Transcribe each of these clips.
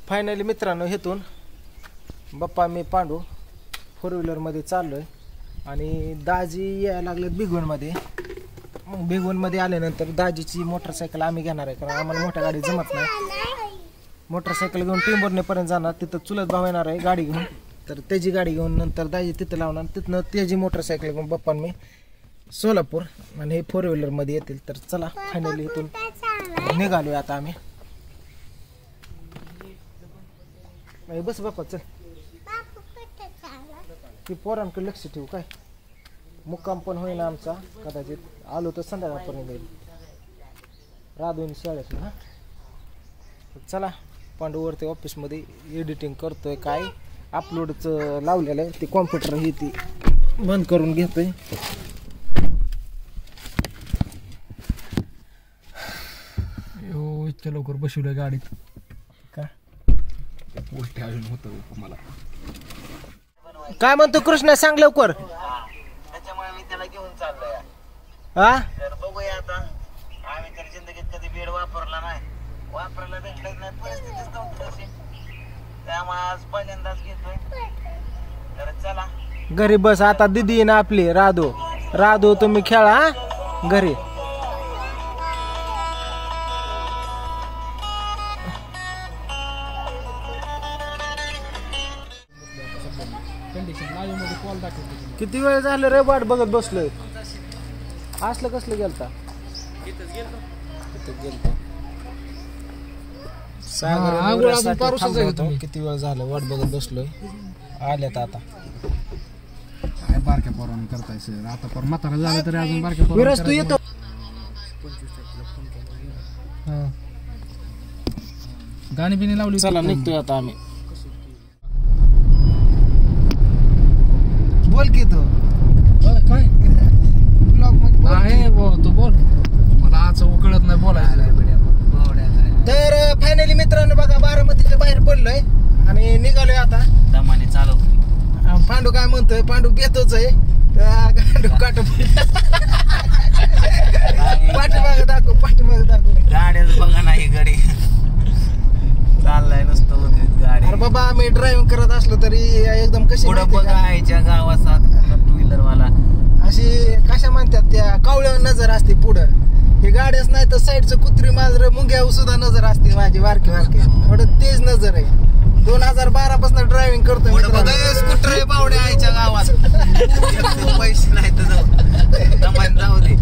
Finally मित्रांनो इथून बाप्पा मी पांडू 4 व्हीलरमध्ये चाललो आहे आणि दाजी यायला लागलेत भिगवणमध्ये. मग भिगवणमध्ये आल्यानंतर दाजीची मोटरसायकल आम्ही घेणार आहे, कारण आम्हाला मोठ्या गाडी जमत नाही. मोटरसायकल घेऊन टिंबरनेपर्यंत जाणार, तिथं चुलत भाव येणार आहे गाडी घेऊन, तर त्याची गाडी घेऊन नंतर दाजी तिथं लावणार, तिथनं त्याची मोटरसायकल घेऊन बाप्पा मी सोलापूर आणि हे 4 व्हीलरमध्ये येतील. तर चला फायनली इथून निघालोय आता आम्ही. बस बाप्पा चल, की पोरांकडे लक्ष ठेवू काय, मुक्काम पण होईना आमचा, कदाचित आलो तर संध्याकाळपर्यंत येईल राधून शाळेत ना. चला पांडूवरती ऑफिसमध्ये एडिटिंग करतोय, काय अपलोडचं लावलेलं आहे ते कॉम्प्युटर ही ती बंद करून घेतोय. इतक्या लवकर बसवलं गाडीत का गोष्टी अजून होतं मला. काय म्हणतो कृष्णा, सांग लवकर. त्याच्यामुळे मी त्याला घेऊन चाललोय. हा तर बघूया आता, आम्ही तर जिंदगीत कधी बेड वापरला नाही, वापरायला भेटलंच नाही, परिस्थितीच नव्हती तशी, त्यामुळे आज पहिल्यांदाच घेतोय. तर चला घरी बस आता, दिदी ना आपली राधू. राधू तुम्ही खेळा घरी. किती वेळ झालं रे वाट बघत बसलोय. असलं कसलं गेलता किती वेळ झालं वाट बघत बसलोय, आल्यात आता. काय बारक्या पोरांना करताय सर, आता पर म्हातारा झालं तरी अजून बारक्या विराज तू येतो. गाणी बिणी लावली. चला निघतोय आता आम्ही. बोल की तू काय ब्लॉग मध्ये आहे तू बोल, मला आज कळत नाही बोलायचं. तर फायनली मित्रांनो बघा, बारामतीच्या बाहेर पडलोय आणि निघालोय आता. दमाने चालव. पांडू काय म्हणतोय, पांडू बेतोच आहे. पाठीमाग दाखव, पाठीमाग दाखव. गाड्याच बघा नाही, गाडी चाललाय नुसतं होते गाडी. अरे बाबा आम्ही ड्रायव्हिंग करत असलो तरी एकदम कशी पुढं बघायच्या गावात 2 व्हीलर वाला अशी कशा म्हणतात त्या कावळ्यावर नजर असते पुढं. हे गाड्याच नाही तर साईडचं कुत्री मांजर मुंग्यावर सुद्धा नजर असते माझी, वारकी वारकी थोडं तेज नजर आहे. 2012 पासून ड्रायव्हिंग करतोय. स्कूटर आहे पाहुणे आईच्या गावात. पैसे नाही तर जाऊ दे.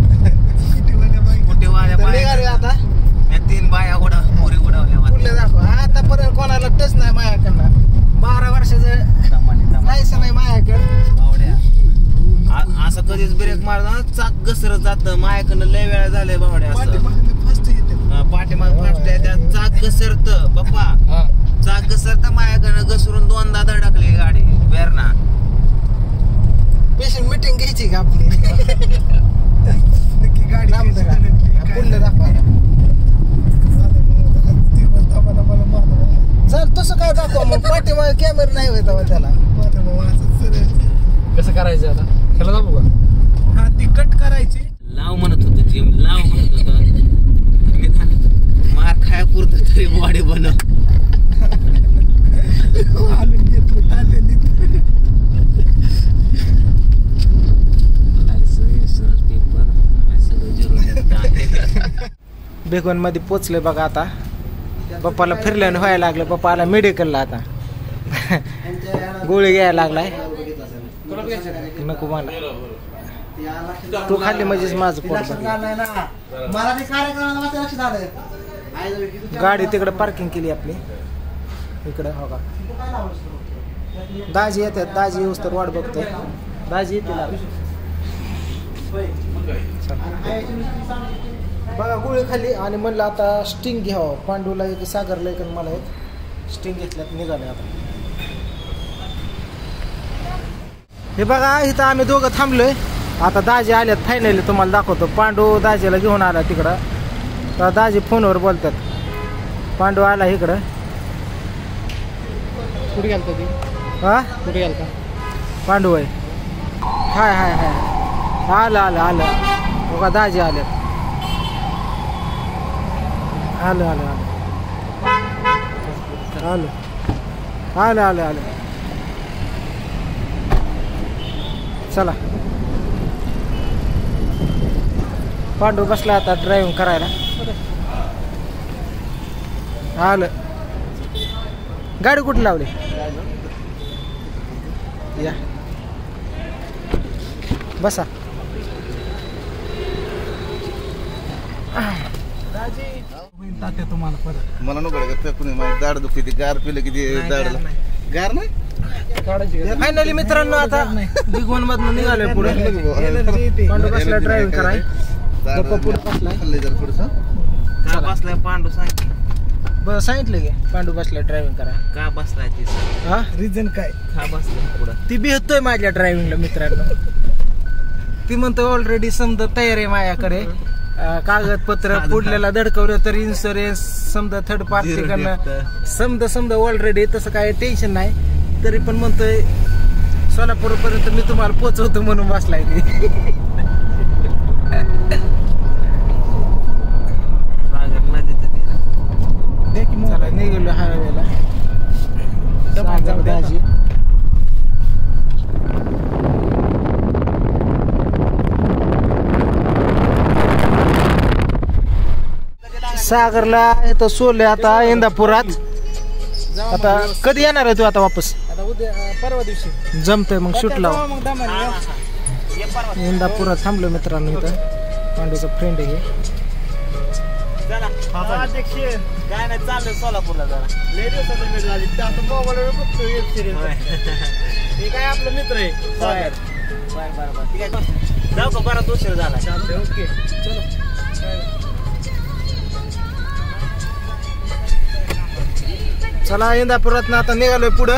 निघाले आता. 3 बाया मोरी उडवल्या. कुठले दाखव, आतापर्यंत कोणाला टच नाही माझ्याकडनं. 12 वर्षाचं लायसन नाही माझ्याकडं. असं कधीच ब्रेक मारता चाक घसरत जात. माझ्याकडनं लय वेळा झालंय बावड्या, पाठीमाग फास्ट आहे त्या चाक घसरत. बाप्पा चाक घसरत माझ्याकडनं, घसरून 2दा धडकली गाडी वेरणा. पेशंट मीटिंग घ्यायची का आपली. गाडी पुढलं दाखवा. चल तसं काय दाखवा मग, पाठीमागे कॅमेरा नाही होत त्याला. कसं करायचं आता, त्याला दाखवू का. हा ती कट करायची. लाव म्हणत होतो जिम, लाव म्हणत होतो. मार खाया पुरत तरी बॉडी बनव. बेगोन मध्ये पोचले बघा आता. बाप्पाला फिरल्याने व्हायला लागलं, बाप्पाला मेडिकलला आता. गोळी घ्यायला लागलाय. नको मला, तू खाल्ली म्हणजेच माझं पोट भरलं. गाडी तिकडे पार्किंग केली आपली इकडे. हो का दाजी येतात, दाजी येऊस तर वाट बघतोय. दाजी येतील बघा. गोळी खाल्ली आणि म्हणलं आता स्टिंग घ्यावं. पांडूला एक, सागरला एक, मला एक स्टिंग घेतल्यात. निघाले आता. हे बघा इथं आम्ही दोघं थांबलोय. आता दाजी आल्यात फायनली, तुम्हाला दाखवतो. पांडू दाजीला घेऊन आला तिकडं, तर दाजी फोनवर बोलतात. पांडू आला इकडं. कुठे गेलता ती, हा कुठे गेलता पांडू आहे. हाय हाय हाय आलं आलं आलं बघा, दाजी आल्यात. आलं आलं आलं आलं आलं आलं आलं चला पांडू बसला आता ड्रायव्हिंग करायला आलं गाडी कुठे लावली या बसा तात्या तुम्हाला परत मला नको का कुणी माझी दाढ दुखते ती गार पिलं किती दाढ गार नाही फायनली मित्रांनो आता बिगवन मधून निघालोय पुढे पांडू बसला ड्रायव्हिंग कराय गप्पा पुढे बसलाय का बसलाय पांडू सांग बरं सांगितलं की पांडू बसला ड्रायव्हिंग करा का बसलाय ती हा रिझन काय का बसलाय पुढं ती भेटतोय माझ्या ड्रायव्हिंगला मित्रांनो ती म्हणतो ऑलरेडी समजा तयार आहे माझ्याकडे कागदपत्र पुढल्याला धडकवलं तर इन्शुरन्स समजा थर्ड पार्टीकडनं समजा ऑलरेडी तसं काय टेन्शन नाही तरी पण म्हणतोय सोलापूर पर्यंत मी तुम्हाला पोहोचवतो म्हणून बसलाय ती चला निघालो हायवेला दाजी सागरला इथं सोडले आता इंदापुरात आता कधी येणार आहे तू आता वापस आता उद्या परवा दिवशी जमतंय मग शूट लाव मग दामाने इंदापुरात थांबलो मित्रांनो इथं पांडूचा फ्रेंड आहे अध्यक्ष काय नाही चाललंय सोलापूरला जरा लय दिवसाचा मित्र झाली आता मोबाईलवर बघतो वेब सिरीज हे काय आपला मित्र आहे सागर बरं ठीक आहे जाऊ का बराच उशीर झाला चालतंय ओके चलो चला इंदापुरात आता निघालोय पुढं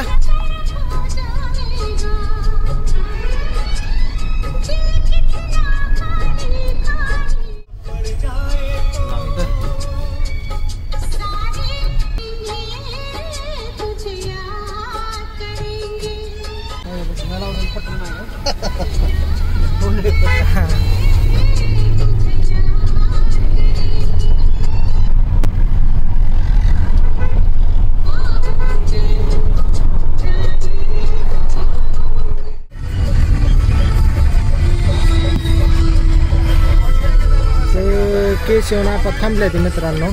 केशव आपण थांबले ते मित्रांनो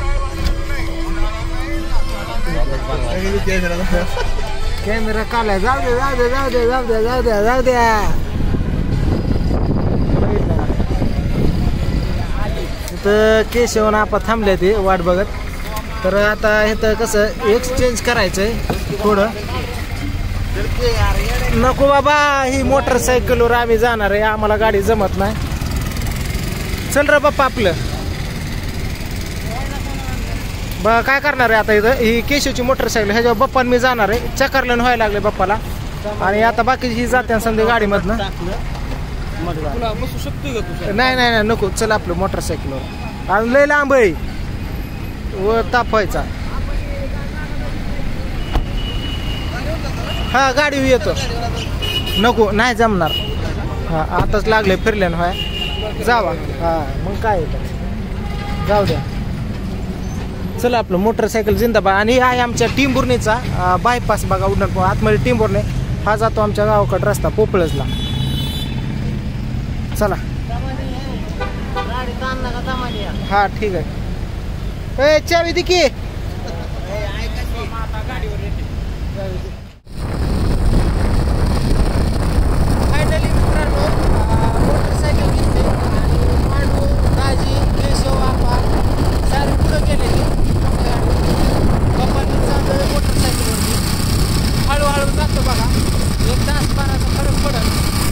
कॅमेरा काढलाय जाऊ दे जाऊ दे जाऊ दे जाऊ दे जाऊ द्या जाऊ द्या तिथं केशव आपण थांबले ते वाट बघत तर आता इथं कसं एक्सचेंज करायचंय थोडं नको बाबा ही मोटरसायकलवर आम्ही जाणार आहे आम्हाला गाडी जमत नाही चल रे बाप्पा आपलं बा काय करणार आहे आता इथं ही केशवची मोटरसायकल ह्याच्यावर बाप्पा मी जाणार आहे चक्करलन व्हायला लागले बाप्पाला आणि आता बाकीची ही जाते समजा गाडीमधनं तुला बसू शकतोय का तू नाही नाही नाही नको चल आपलं मोटरसायकलवर आणि लय लांब आहे व तापायचा हा गाडी येतो नको नाही जमणार हा आताच लागले फिरल्यानं व्हाय जावा हा मग काय जाऊ द्या चला आपलं मोटरसायकल जिंदाबाद आणि आहे आमच्या टिंबुर्णीचा बायपास बघा उड्डाण आतमध्ये टिंबुर्णे हा जातो आमच्या गावाकडे रस्ता पोपळजला चला हा ठीक आहे ए चावी दे की फायनली मित्रांनो मोटरसायकल घेतली आणि पांडू दाजी केशव आपा सारे पुढं गेलेली पप्पांनी चाललं मोटरसायकलवरती हळूहळू जातो बघा एक तासभराचा फरक पडत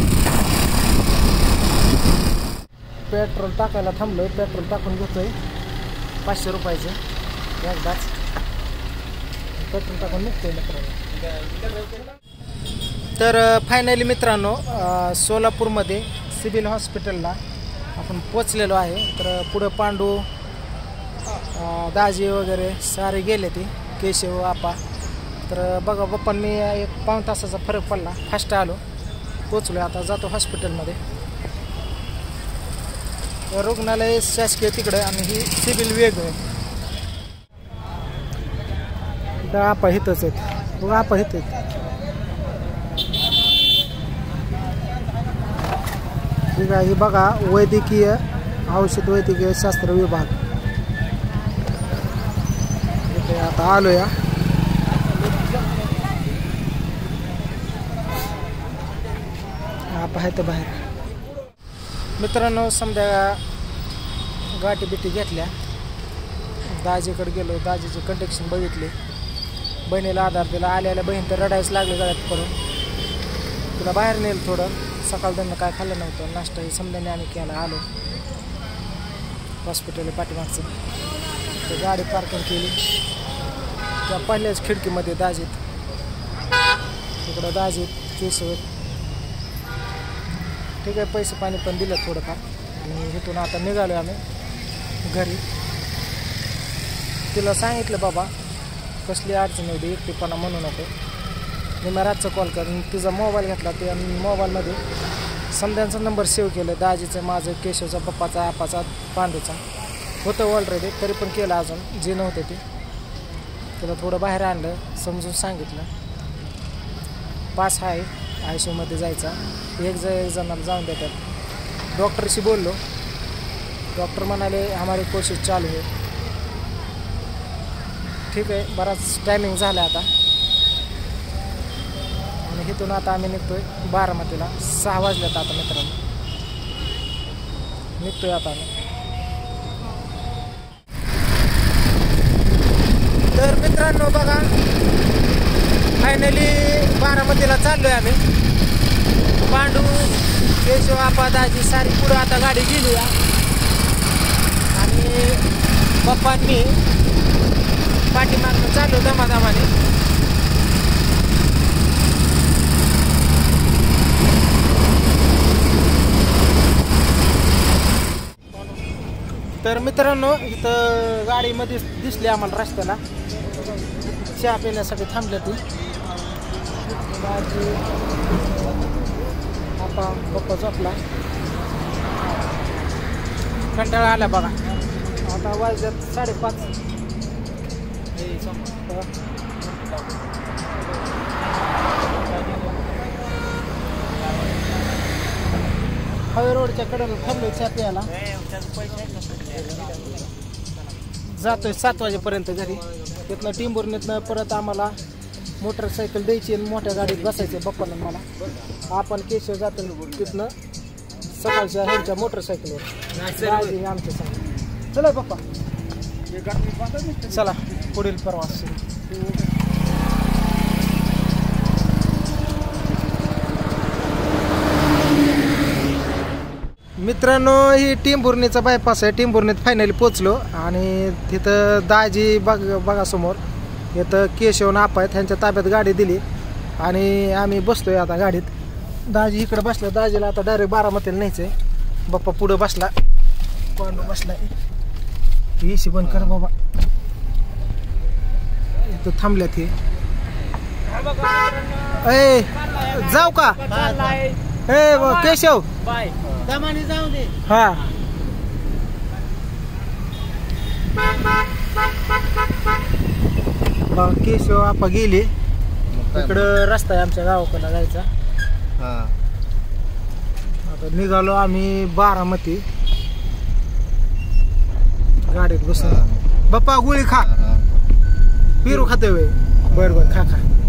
पेट्रोल टाकायला थांबलोय पेट्रोल टाकून घेतोय 500 रुपयाचं एकदाच पेट्रोल टाकून निघतोय मित्रांनो तर फायनली मित्रांनो सोलापूरमध्ये सिव्हिल हॉस्पिटलला आपण पोचलेलो आहे तर पुढं पांडू दाजी वगैरे सारे गेले ते केशव आपा तर बघा बाप्पा मी एक पाऊण तासाचा फरक पडला फास्ट आलो पोचलो आता जातो हॉस्पिटलमध्ये रुग्णालय शासकीय तिकडे आणि ही सिव्हिल वेगळं का आपा इथंच आहेत बघा आपा इथं आहेत. ठीक आहे हे बघा वैद्यकीय औषध वैद्यकीय शास्त्र विभाग इथे आता आलो या. आप आहे तर बाहेर. मित्रांनो समजा गाठी बिटी घेतल्या दाजीकडे गेलो दाजीचे कंडिक्शन बघितले बहिणीला आधार दिला आल्याला बहीण तर रडायच लागले गळ्यात पडून तुला बाहेर नेलं थोडं सकाळ त्यांना काय खाल्लं नव्हतं नाश्ता हे समजाने आम्ही केला आलो हॉस्पिटल पाठीमागचं तर गाडी पार्किंग केली त्या पहिल्याच खिडकीमध्ये दाजीत तिकडं दाजीत केशव. ठीक आहे पैसे पाणी पण दिलं थोडंफार आणि इथून आता निघालो आम्ही घरी. तिला सांगितलं बाबा कसली अडचण होती एकटेपणा म्हणू नको मी मला रातचा कॉल कर. तिचा मोबाईल घेतला ते मोबाईलमध्ये समध्यांचा नंबर सेव्ह केलं दाजीचं माझं केशवचा पप्पाचा आपाचा पांडूचा होतं ऑलरेडी तरी पण केलं अजून जे नव्हतं ते तिला थोडं बाहेर आणलं समजून सांगितलं. पास आहे आयसीयूमध्ये जायचा एक जणाला जाऊन देतात. डॉक्टरशी बोललो डॉक्टर म्हणाले हमारी कोशिश चालू आहे. ठीक आहे बराच टायमिंग झाला आता आणि इथून आता आम्ही निघतोय बारामतीला 6 वाजल्यात आता मित्रांनो निघतोय आता आम्ही. तर मित्रांनो बघा फायनली बारामतीला चाललोय आम्ही. पांडू केशव आपा दाजी सारी पुढं आता गाडी गेली आणि पप्पांनी पाठीमागनं चाललो दमादमाने. तर मित्रांनो इथं गाडीमध्ये दिसली आम्हाला रस्त्याला चहा पिण्यासाठी थांबले ती दाजी आपा पप्पा झोपला कंटाळा आला बघा. आता वाजल्यात 5:30. हायवे रोडच्या कडेला थांबलोय चहा प्यायला जातोय 7 वाजेपर्यंत घरी. तिथनं टिंबुर्णीतनं परत आम्हाला मोटरसायकल द्यायची आणि मोठ्या गाडीत बसायचं बप्पाला मला. आपण केशव जातो तिथनं सकाळच्या ह्यांच्या मोटरसायकलवर आमच्या सांग चला पप्पा चला पुढील प्रवास सुरू. मित्रांनो ही टिंबुर्णीचा बायपास आहे. टिंबुर्णीत फायनली पोचलो आणि तिथं दाजी बघा समोर इथं केशव आणि आपा आहेत ह्यांच्या ताब्यात गाडी दिली आणि आम्ही बसतोय आता गाडीत. दाजी इकडे बसला दाजीला आता डायरेक्ट बारामतीला न्यायचंय. बाप्पा पुढं बसला पांडू बसलाय एसी बंद कर बाबा इथं थांबल्यात हे. ए जाऊ का ए केशव जाऊ दे. हा केशव आपा गेली इकडं रस्ता आहे आमच्या गावाकडला जायचा. आता निघालो आम्ही बारामती गाडीत बसून. बाप्पा गोळी खा पिरू खाते वय बरं बरं खा खा.